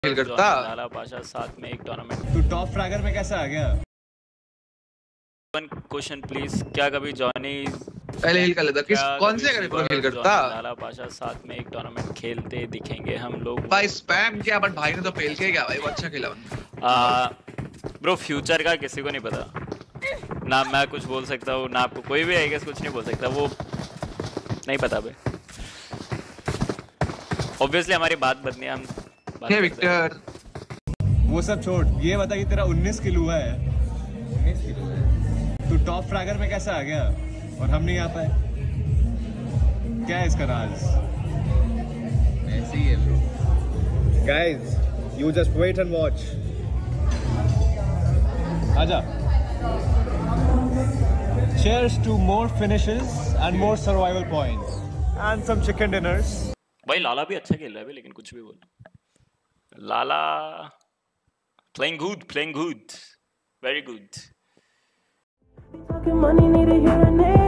खेल करता। लाला पाशा साथ में एक टूर्नामेंट। तू टॉप फ्रैगर में कैसे आ गया? वन क्वेश्चन प्लीज, क्या कभी जॉनी पहले हिल कर लेता। किस कौन से अगर प्रो खेल करता? लाला पाशा साथ में एक टूर्नामेंट खेलते दिखेंगे हम लोग। भाई स्पैम क्या, बट भाई ने तो फेल किया भाई, वो अच्छा खेला उन्होंने। ब्रो फ्यूचर का किसी को नहीं पता ना, मैं कुछ बोल सकता हूँ ना आपको कोई भी आई गेस कुछ नहीं बोल सकता, वो नहीं पता भाई। ऑब्वियसली हमारी बात बदनी है, हम विक्टर वो सब छोड़, ये बता कि तेरा 19 किल हुआ है। 19 किल हुआ है। तू टॉप फ्रैगर में कैसे आ गया और हम नहीं आ पाए? क्या है इसका राज? ऐसे ही है bro. Guys, you just wait and watch. आजा। Cheers to more finishes and more survival points and some chicken dinners. भाई लाला भी अच्छा खेल रहा है भाई, लेकिन कुछ भी बोल। लाला playing good, very good. Talking money, need to hear a name.